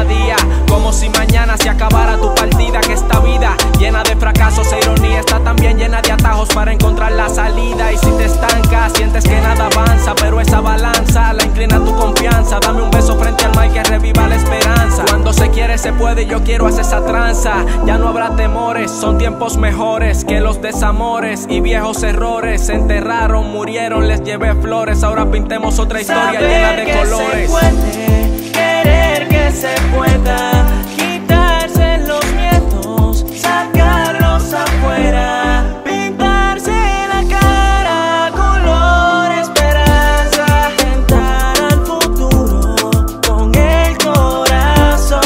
día, como si mañana se acabara tu partida. Que esta vida llena de fracasos e ironía está también llena de atajos para encontrar la salida. Y si te estancas, sientes que nada avanza, pero esa balanza la inclina tu confianza. Dame un beso frente al mar que reviva la esperanza. Cuando se quiere se puede, yo quiero hacer esa tranza. Ya no habrá temores, son tiempos mejores que los desamores y viejos errores. Se enterraron, murieron, les llevé flores. Ahora pintemos otra historia llena de colores. Saber que se puede, querer que se pueda, quitarse los miedos, sacarlos afuera, pintarse la cara, color esperanza, entrar al futuro con el corazón.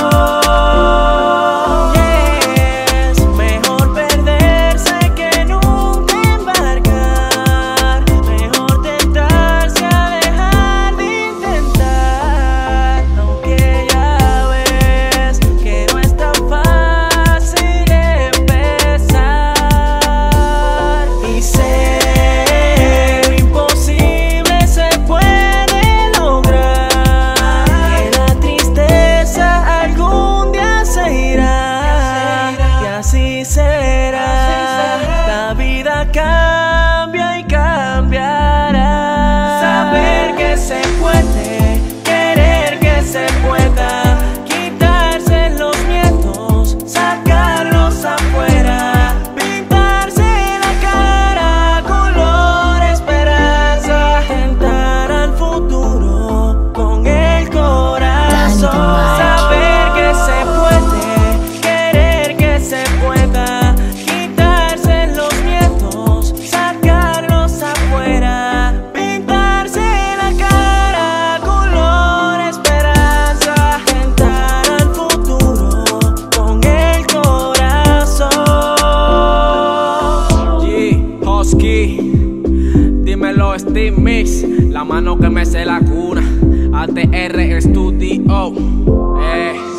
Es mejor perderse que nunca embarcar, mejor tentarse a dejar de intentar, aunque ya ves que no es tan fácil empezar. Y ser imposible se puede lograr, que la tristeza algún día se irá, y así será. La vida cambia y cambiará. Saber que se puede, querer que se pueda, quitarse los miedos, sacarlos afuera, pintarse la cara, color esperanza, entrar al futuro con el corazón. Saber que se puede, querer que se pueda, quitarse los miedos, sacarlos afuera, pintarse la cara, color esperanza, entrar al futuro con el corazón. G, Husky, dímelo Steve Mix, la mano que me hace la cuna, ATR Studio.